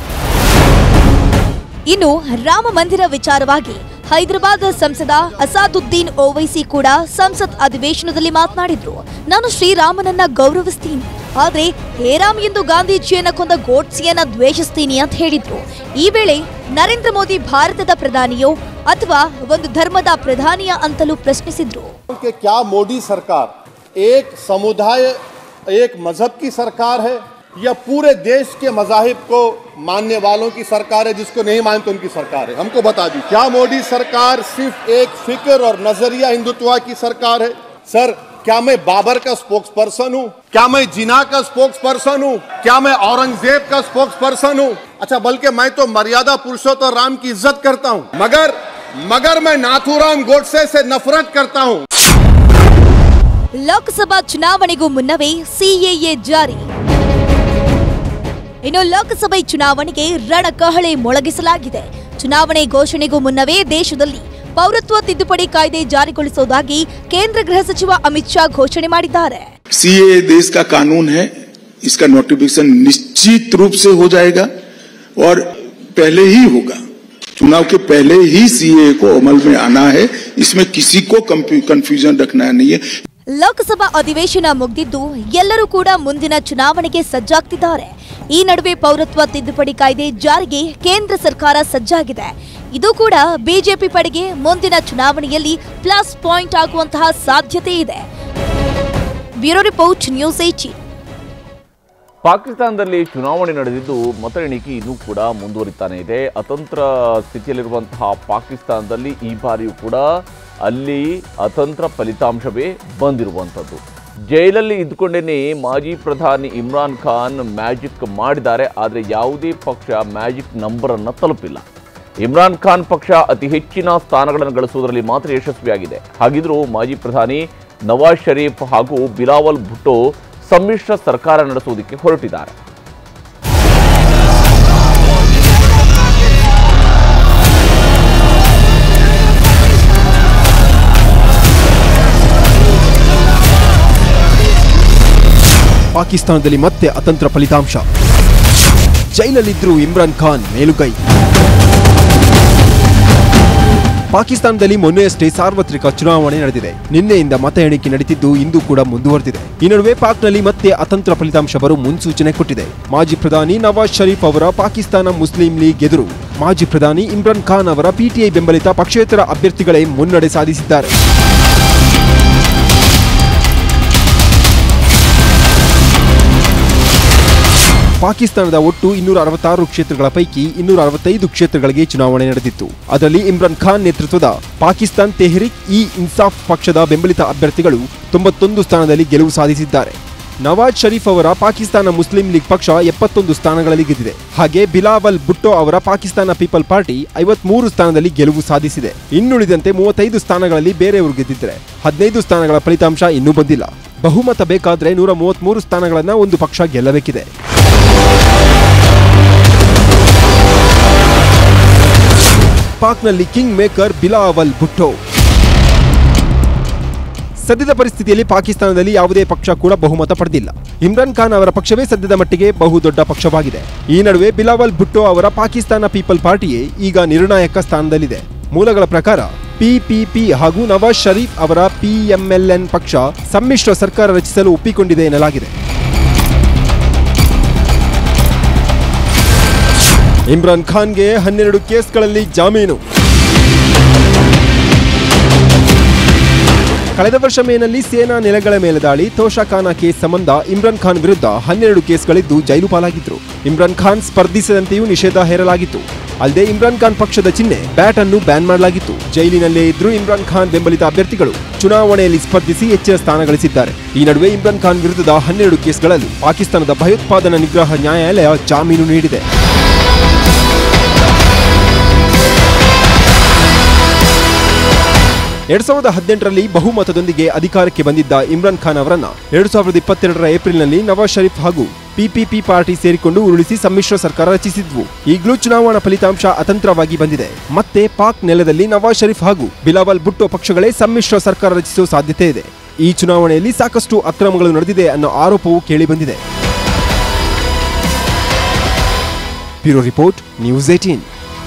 ಇನ್ನು ರಾಮ ಮಂದಿರ ವಿಚಾರವಾಗಿ ಹೈದರಾಬಾದ್ ಸಂಸದ ಅಸಾದುದ್ದೀನ್ ಓವೈಸಿ ಕೂಡ ಸಂಸತ್ ಅಧಿವೇಶನದಲ್ಲಿ ಮಾತನಾಡಿದ್ರು. ನಾನು ಶ್ರೀರಾಮನನ್ನ ಗೌರವಿಸ್ತೀನಿ, ಆದ್ರೆ ಹೇ ರಾಮ್ ಎಂದು ಗಾಂಧೀಜಿಯನ್ನ ಕೊಂದ ಗೋಡ್ಸೆಯನ್ನ ದ್ವೇಷಿಸ್ತೀನಿ ಅಂತ ಹೇಳಿದ್ರು. ಈ ವೇಳೆ ನರೇಂದ್ರ ಮೋದಿ ಭಾರತದ ಪ್ರಧಾನಿಯೋ ಅಥವಾ ಒಂದು ಧರ್ಮದ ಪ್ರಧಾನಿಯ ಅಂತಲೂ ಪ್ರಶ್ನಿಸಿದ್ರು. क्या मोदी सरकार एक समुदाय, एक मजहब की सरकार है या पूरे देश के मजाहिब को मानने वालों की सरकार है? जिसको नहीं मानते उनकी सरकार है, हमको बता दी. क्या मोदी सरकार सिर्फ एक फिक्र और नजरिया हिंदुत्व की सरकार है? सर, क्या मैं बाबर का स्पोक्स पर्सन हूँ? क्या मैं जिना का स्पोक्स पर्सन हूँ? क्या मैं औरंगजेब का स्पोक्स पर्सन हूँ? अच्छा, बल्कि मैं तो मर्यादा पुरुषोत्तम राम की इज्जत करता हूँ, मगर मगर मैं नाथूराम गोडसे से नफरत करता हूँ. ಲೋಕಸಭಾ ಚುನಾವಣೆಗೂ ಮುನ್ನವೇ ಸಿಎಎ ಜಾರಿ. ಇನ್ನು ಲೋಕಸಭೆ ಚುನಾವಣೆಗೆ ರಣಕಹಳೆ ಮೊಳಗಿಸಲಾಗಿದೆ. ಚುನಾವಣೆ ಘೋಷಣೆಗೂ ಮುನ್ನವೇ ದೇಶದಲ್ಲಿ ಪೌರತ್ವ ತಿದ್ದುಪಡಿ ಕಾಯ್ದೆ ಜಾರಿಗೊಳಿಸುವುದಾಗಿ ಕೇಂದ್ರ ಗೃಹ ಸಚಿವ ಅಮಿತ್ ಶಾ ಘೋಷಣೆ ಮಾಡಿದ್ದಾರೆ. सीए देश का कानून है, इसका नोटिफिकेशन निश्चित रूप से हो जाएगा और पहले ही होगा. चुनाव के पहले ही सीए को अमल में आना है, इसमें किसी को कंफ्यूजन रखना नहीं है. ಲೋಕಸಭಾ ಅಧಿವೇಶನ ಮುಗಿದಿದ್ದು ಎಲ್ಲರೂ ಕೂಡ ಮುಂದಿನ ಚುನಾವಣೆಗೆ ಸಜ್ಜಾಗ್ತಿದ್ದಾರೆ. ಈ ನಡುವೆ ಪೌರತ್ವ ತಿದ್ದುಪಡಿ ಕಾಯ್ದೆ ಜಾರಿಗೆ ಕೇಂದ್ರ ಸರ್ಕಾರ ಸಜ್ಜಾಗಿದೆ. ಇದು ಕೂಡ ಬಿಜೆಪಿ ಪಡೆಗೆ ಮುಂದಿನ ಚುನಾವಣೆಯಲ್ಲಿ ಪ್ಲಸ್ ಪಾಯಿಂಟ್ ಆಗುವಂತಹ ಸಾಧ್ಯತೆ ಇದೆ. Bureau report, news eighteen. ಪಾಕಿಸ್ತಾನದಲ್ಲಿ ಚುನಾವಣೆ ನಡೆದಿದ್ದು ಮತ ಎಣಿಕೆ ಇನ್ನೂ ಕೂಡ ಮುಂದುವರಿತಾನೆ ಇದೆ. ಅತಂತ್ರ ಸ್ಥಿತಿಯಲ್ಲಿರುವಂತಹ ಪಾಕಿಸ್ತಾನದಲ್ಲಿ ಈ ಬಾರಿಯೂ ಕೂಡ ಅಲ್ಲಿ ಅತಂತ್ರ ಫಲಿತಾಂಶವೇ ಬಂದಿರುವಂಥದ್ದು. ಜೈಲಲ್ಲಿ ಇದ್ದುಕೊಂಡೇನೆ ಮಾಜಿ ಪ್ರಧಾನಿ ಇಮ್ರಾನ್ ಖಾನ್ ಮ್ಯಾಜಿಕ್ ಮಾಡಿದ್ದಾರೆ. ಆದರೆ ಯಾವುದೇ ಪಕ್ಷ ಮ್ಯಾಜಿಕ್ ನಂಬರನ್ನು ತಲುಪಿಲ್ಲ. ಇಮ್ರಾನ್ ಖಾನ್ ಪಕ್ಷ ಅತಿ ಹೆಚ್ಚಿನ ಸ್ಥಾನಗಳನ್ನು ಗಳಿಸುವುದರಲ್ಲಿ ಮಾತ್ರ ಯಶಸ್ವಿಯಾಗಿದೆ. ಹಾಗಿದ್ರೂ ಮಾಜಿ ಪ್ರಧಾನಿ ನವಾಜ್ ಶರೀಫ್ ಹಾಗೂ ಬಿಲಾವಲ್ ಭುಟ್ಟೋ ಸಮ್ಮಿಶ್ರ ಸರ್ಕಾರ ನಡೆಸುವುದಕ್ಕೆ ಹೊರಟಿದ್ದಾರೆ. ಪಾಕಿಸ್ತಾನದಲ್ಲಿ ಮತ್ತೆ ಅತಂತ್ರ ಫಲಿತಾಂಶ. ಜೈಲಲ್ಲಿದ್ದರೂ ಇಮ್ರಾನ್ ಖಾನ್ ಮೇಲುಗೈ. ಪಾಕಿಸ್ತಾನದಲ್ಲಿ ಮೊನ್ನೆಯಷ್ಟೇ ಸಾರ್ವತ್ರಿಕ ಚುನಾವಣೆ ನಡೆದಿದೆ. ನಿನ್ನೆಯಿಂದ ಮತ ಎಣಿಕೆ ನಡೆದಿದ್ದು ಇಂದು ಕೂಡ ಮುಂದುವರೆದಿದೆ. ಈ ನಡುವೆ ಪಾಕ್ನಲ್ಲಿ ಮತ್ತೆ ಅತಂತ್ರ ಫಲಿತಾಂಶ ಬರುವ ಮುನ್ಸೂಚನೆ ಕೊಟ್ಟಿದೆ. ಮಾಜಿ ಪ್ರಧಾನಿ ನವಾಜ್ ಶರೀಫ್ ಅವರ ಪಾಕಿಸ್ತಾನ ಮುಸ್ಲಿಂ ಲೀಗ್ ಎದುರು ಮಾಜಿ ಪ್ರಧಾನಿ ಇಮ್ರಾನ್ ಖಾನ್ ಅವರ ಪಿಟಿಐ ಬೆಂಬಲಿತ ಪಕ್ಷೇತರ ಅಭ್ಯರ್ಥಿಗಳೇ ಮುನ್ನಡೆ ಸಾಧಿಸಿದ್ದಾರೆ. ಪಾಕಿಸ್ತಾನದ ಒಟ್ಟು ಇನ್ನೂರ ಅರವತ್ತಾರು ಕ್ಷೇತ್ರಗಳ ಪೈಕಿ ಇನ್ನೂರ ಅರವತ್ತೈದು ಕ್ಷೇತ್ರಗಳಿಗೆ ಚುನಾವಣೆ ನಡೆದಿತ್ತು. ಅದರಲ್ಲಿ ಇಮ್ರಾನ್ ಖಾನ್ ನೇತೃತ್ವದ ಪಾಕಿಸ್ತಾನ್ ತೆಹ್ರಿಕ್ ಇ ಇನ್ಸಾಫ್ ಪಕ್ಷದ ಬೆಂಬಲಿತ ಅಭ್ಯರ್ಥಿಗಳು ತೊಂಬತ್ತೊಂದು ಸ್ಥಾನದಲ್ಲಿ ಗೆಲುವು ಸಾಧಿಸಿದ್ದಾರೆ. ನವಾಜ್ ಶರೀಫ್ ಅವರ ಪಾಕಿಸ್ತಾನ ಮುಸ್ಲಿಂ ಲೀಗ್ ಪಕ್ಷ ಎಪ್ಪತ್ತೊಂದು ಸ್ಥಾನಗಳಲ್ಲಿ ಗೆದ್ದಿದೆ. ಹಾಗೆ ಬಿಲಾವಲ್ ಭುಟ್ಟೋ ಅವರ ಪಾಕಿಸ್ತಾನ ಪೀಪಲ್ ಪಾರ್ಟಿ ಐವತ್ಮೂರು ಸ್ಥಾನದಲ್ಲಿ ಗೆಲುವು ಸಾಧಿಸಿದೆ. ಇನ್ನುಳಿದಂತೆ ಮೂವತ್ತೈದು ಸ್ಥಾನಗಳಲ್ಲಿ ಬೇರೆಯವರು ಗೆದ್ದಿದ್ದಾರೆ. ಹದಿನೈದು ಸ್ಥಾನಗಳ ಫಲಿತಾಂಶ ಇನ್ನೂ ಬಂದಿಲ್ಲ. ಬಹುಮತ ಬೇಕಾದ್ರೆ ನೂರ ಮೂವತ್ಮೂರು ಸ್ಥಾನಗಳನ್ನ ಒಂದು ಪಕ್ಷ ಗೆಲ್ಲಬೇಕಿದೆ. ಪಾಕ್ನಲ್ಲಿ ಕಿಂಗ್ ಮೇಕರ್ ಬಿಲಾವಲ್ ಭುಟ್ಟೋ. ಸದ್ಯದ ಪರಿಸ್ಥಿತಿಯಲ್ಲಿ ಪಾಕಿಸ್ತಾನದಲ್ಲಿ ಯಾವುದೇ ಪಕ್ಷ ಕೂಡ ಬಹುಮತ ಪಡೆದಿಲ್ಲ. ಇಮ್ರಾನ್ ಖಾನ್ ಅವರ ಪಕ್ಷವೇ ಸದ್ಯದ ಮಟ್ಟಿಗೆ ಬಹುದೊಡ್ಡ ಪಕ್ಷವಾಗಿದೆ. ಈ ನಡುವೆ ಬಿಲಾವಲ್ ಭುಟ್ಟೋ ಅವರ ಪಾಕಿಸ್ತಾನ ಪೀಪಲ್ ಪಾರ್ಟಿಯೇ ಈಗ ನಿರ್ಣಾಯಕ ಸ್ಥಾನದಲ್ಲಿದೆ. ಮೂಲಗಳ ಪ್ರಕಾರ ಪಿಪಿಪಿ ಹಾಗೂ ನವಾಜ್ ಶರೀಫ್ ಅವರ ಪಿಎಂಎಲ್ಎನ್ ಪಕ್ಷ ಸಮ್ಮಿಶ್ರ ಸರ್ಕಾರ ರಚಿಸಲು ಒಪ್ಪಿಕೊಂಡಿದೆ ಎನ್ನಲಾಗಿದೆ. ಇಮ್ರಾನ್ ಖಾನ್ಗೆ ಹನ್ನೆರಡು ಕೇಸ್ಗಳಲ್ಲಿ ಜಾಮೀನು. ಕಳೆದ ವರ್ಷ ಮೇನಲ್ಲಿ ಸೇನಾ ನೆಲೆಗಳ ಮೇಲೆ ದಾಳಿ, ತೋಷಾಖಾನಾ ಕೇಸ್ ಸಂಬಂಧ ಇಮ್ರಾನ್ ಖಾನ್ ವಿರುದ್ಧ ಹನ್ನೆರಡು ಕೇಸ್ಗಳಿದ್ದು ಜೈಲು ಪಾಲಾಗಿದ್ರು. ಇಮ್ರಾನ್ ಖಾನ್ ಸ್ಪರ್ಧಿಸದಂತೆಯೂ ನಿಷೇಧ ಹೇರಲಾಗಿತ್ತು. ಅಲ್ಲದೆ ಇಮ್ರಾನ್ ಖಾನ್ ಪಕ್ಷದ ಚಿಹ್ನೆ ಬ್ಯಾಟ್ ಅನ್ನು ಬ್ಯಾನ್ ಮಾಡಲಾಗಿತ್ತು. ಜೈಲಿನಲ್ಲೇ ಇದ್ರೂ ಇಮ್ರಾನ್ ಖಾನ್ ಬೆಂಬಲಿತ ಅಭ್ಯರ್ಥಿಗಳು ಚುನಾವಣೆಯಲ್ಲಿ ಸ್ಪರ್ಧಿಸಿ ಹೆಚ್ಚಿನ ಸ್ಥಾನ ಗಳಿಸಿದ್ದಾರೆ. ಈ ನಡುವೆ ಇಮ್ರಾನ್ ಖಾನ್ ವಿರುದ್ಧದ ಹನ್ನೆರಡು ಕೇಸ್ಗಳಲ್ಲಿ ಪಾಕಿಸ್ತಾನದ ಭಯೋತ್ಪಾದನಾ ನಿಗ್ರಹ ನ್ಯಾಯಾಲಯ ಜಾಮೀನು ನೀಡಿದೆ. ಎರಡ್ ಸಾವಿರದ ಹದಿನೆಂಟರಲ್ಲಿ ಬಹುಮತದೊಂದಿಗೆ ಅಧಿಕಾರಕ್ಕೆ ಬಂದಿದ್ದ ಇಮ್ರಾನ್ ಖಾನ್ ಅವರನ್ನ ಎರಡ್ ಸಾವಿರದ ಇಪ್ಪತ್ತೆರಡರ ಏಪ್ರಿಲ್ನಲ್ಲಿ ನವಾಜ್ ಶರೀಫ್ ಹಾಗೂ ಪಿಪಿಪಿ ಪಾರ್ಟಿ ಸೇರಿಕೊಂಡು ಉರುಳಿಸಿ ಸಮ್ಮಿಶ್ರ ಸರ್ಕಾರ ರಚಿಸಿದ್ವು. ಈಗಲೂ ಚುನಾವಣಾ ಫಲಿತಾಂಶ ಅತಂತ್ರವಾಗಿ ಬಂದಿದೆ. ಮತ್ತೆ ಪಾಕ್ ನೆಲದಲ್ಲಿ ನವಾಜ್ ಶರೀಫ್ ಹಾಗೂ ಬಿಲಾವಲ್ ಭುಟ್ಟೋ ಪಕ್ಷಗಳೇ ಸಮ್ಮಿಶ್ರ ಸರ್ಕಾರ ರಚಿಸುವ ಸಾಧ್ಯತೆ ಇದೆ. ಈ ಚುನಾವಣೆಯಲ್ಲಿ ಸಾಕಷ್ಟು ಅಕ್ರಮಗಳು ನಡೆದಿದೆ ಅನ್ನೋ ಆರೋಪವೂ ಕೇಳಿಬಂದಿದೆ. Bureau report, news eighteen.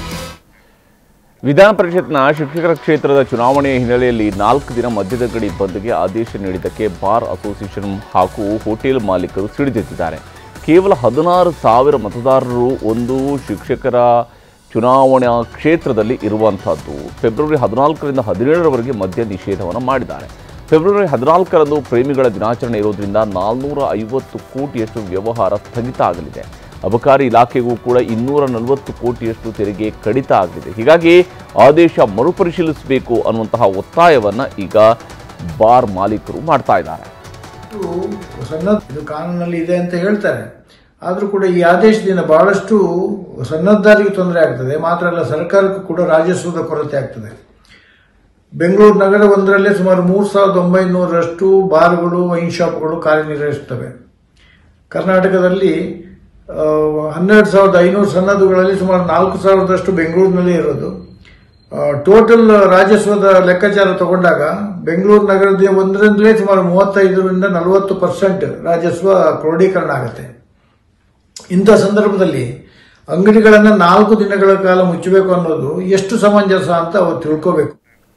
ವಿಧಾನ ಪರಿಷತ್ನ ಶಿಕ್ಷಕರ ಕ್ಷೇತ್ರದ ಚುನಾವಣೆಯ ಹಿನ್ನೆಲೆಯಲ್ಲಿ ನಾಲ್ಕು ದಿನ ಮದ್ಯದ ಗಡಿ ಬಂದ್ಗೆ ಆದೇಶ ನೀಡಿದ್ದಕ್ಕೆ ಬಾರ್ ಅಸೋಸಿಯೇಷನ್ ಹಾಗೂ ಹೋಟೆಲ್ ಮಾಲೀಕರು ಸಿಡಿದೆದ್ದಿದ್ದಾರೆ. ಕೇವಲ ಹದಿನಾರು ಸಾವಿರ ಮತದಾರರು ಒಂದು ಶಿಕ್ಷಕರ ಚುನಾವಣಾ ಕ್ಷೇತ್ರದಲ್ಲಿ ಇರುವಂಥದ್ದು. ಫೆಬ್ರವರಿ ಹದಿನಾಲ್ಕರಿಂದ ಹದಿನೇಳರವರೆಗೆ ಮದ್ಯ ನಿಷೇಧವನ್ನು ಮಾಡಿದ್ದಾರೆ. ಫೆಬ್ರವರಿ ಹದಿನಾಲ್ಕರಂದು ಪ್ರೇಮಿಗಳ ದಿನಾಚರಣೆ ಇರೋದ್ರಿಂದ ನಾಲ್ನೂರ ಐವತ್ತು ಕೋಟಿಯಷ್ಟು ವ್ಯವಹಾರ ಸ್ಥಗಿತ ಆಗಲಿದೆ. ಅಬಕಾರಿ ಇಲಾಖೆಗೂ ಕೂಡ ಇನ್ನೂರ ನಲವತ್ತು ಕೋಟಿಯಷ್ಟು ತೆರಿಗೆ ಕಡಿತ ಆಗಲಿದೆ. ಹೀಗಾಗಿ ಆದೇಶ ಮರುಪರಿಶೀಲಿಸಬೇಕು ಅನ್ನುವಂತಹ ಒತ್ತಾಯವನ್ನು ಈಗ ಬಾರ್ ಮಾಲೀಕರು ಮಾಡ್ತಾ ಇದ್ದಾರೆ. ಇದು ಕಾನೂನಲ್ಲಿ ಇದೆ ಅಂತ ಹೇಳ್ತಾರೆ. ಆದರೂ ಕೂಡ ಈ ಆದೇಶದಿಂದ ಬಹಳಷ್ಟು ಸನ್ನದ್ಧರಿಗೆ ತೊಂದರೆ ಆಗ್ತದೆ. ಮಾತ್ರ ಅಲ್ಲ, ಸರ್ಕಾರಕ್ಕೂ ಕೂಡ ರಾಜಸ್ವದ ಕೊರತೆ ಆಗ್ತದೆ. ಬೆಂಗಳೂರು ನಗರ ಒಂದರಲ್ಲೇ ಸುಮಾರು ಮೂರು ಸಾವಿರದ ಒಂಬೈನೂರರಷ್ಟು ಬಾರ್ಗಳು, ವೈನ್ ಶಾಪ್ಗಳು ಕಾರ್ಯನಿರ್ವಹಿಸುತ್ತವೆ. ಕರ್ನಾಟಕದಲ್ಲಿ ಹನ್ನೆರಡು ಸಾವಿರದ ಐನೂರು ಸನ್ನದುಗಳಲ್ಲಿ ಸುಮಾರು ನಾಲ್ಕು ಸಾವಿರದಷ್ಟು ಬೆಂಗಳೂರಿನಲ್ಲೇ ಇರೋದು. ಟೋಟಲ್ ರಾಜಸ್ವದ ಲೆಕ್ಕಾಚಾರ ತಗೊಂಡಾಗ ಬೆಂಗಳೂರು ನಗರದ ಒಂದರಿಂದಲೇ ಸುಮಾರು ಮೂವತ್ತೈದರಿಂದ ನಲವತ್ತು ಪರ್ಸೆಂಟ್ ರಾಜಸ್ವ ಕ್ರೋಢೀಕರಣ ಆಗುತ್ತೆ. ಇಂಥ ಸಂದರ್ಭದಲ್ಲಿ ಅಂಗಡಿಗಳನ್ನು ನಾಲ್ಕು ದಿನಗಳ ಕಾಲ ಮುಚ್ಚಬೇಕು ಅನ್ನೋದು ಎಷ್ಟು ಸಮಂಜಸ ಅಂತ ಅವರು ತಿಳ್ಕೋಬೇಕು.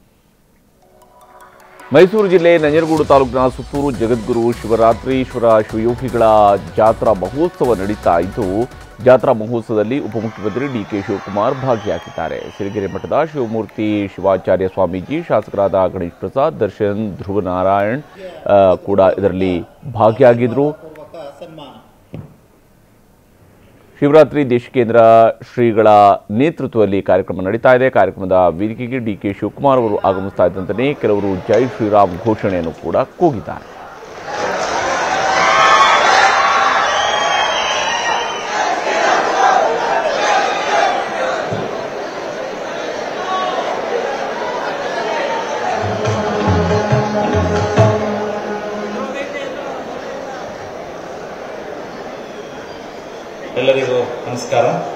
ಮೈಸೂರು ಜಿಲ್ಲೆ ನಂಜನಗೂಡು ತಾಲೂಕಿನ ಸುತ್ತೂರು ಜಗದ್ಗುರು ಶಿವರಾತ್ರೀಶ್ವರ ಶಿವಯೋಗಿಗಳ ಜಾತ್ರಾ ಮಹೋತ್ಸವ ನಡೀತಾ ಇದ್ದು, ಜಾತ್ರಾ ಮಹೋತ್ಸವದಲ್ಲಿ ಉಪಮುಖ್ಯಮಂತ್ರಿ ಡಿ ಕೆ ಶಿವಕುಮಾರ್ ಭಾಗಿಯಾಗಿದ್ದಾರೆ. ಸಿರಿಗೆರೆ ಮಠದ ಶಿವಮೂರ್ತಿ ಶಿವಾಚಾರ್ಯ ಸ್ವಾಮೀಜಿ, ಶಾಸಕರಾದ ಗಣೇಶ್ ಪ್ರಸಾದ್, ದರ್ಶನ್, ಧ್ರುವನಾರಾಯಣ್ ಕೂಡ ಇದರಲ್ಲಿ ಭಾಗಿಯಾಗಿದ್ದರು. ಶಿವರಾತ್ರಿ ದೇಶಿಕೇಂದ್ರ ಶ್ರೀಗಳ ನೇತೃತ್ವದಲ್ಲಿ ಕಾರ್ಯಕ್ರಮ ನಡೀತಾ ಇದೆ. ಕಾರ್ಯಕ್ರಮದ ವೇದಿಕೆಗೆ ಡಿ ಕೆ ಶಿವಕುಮಾರ್ ಅವರು ಆಗಮಿಸ್ತಾ ಇದ್ದಂತೆಯೇ ಕೆಲವರು ಜೈ ಶ್ರೀರಾಮ್ ಘೋಷಣೆಯನ್ನು ಕೂಡ ಕೂಗಿದ್ದಾರೆ. ಎಲ್ಲರಿಗೂ ನಮಸ್ಕಾರ.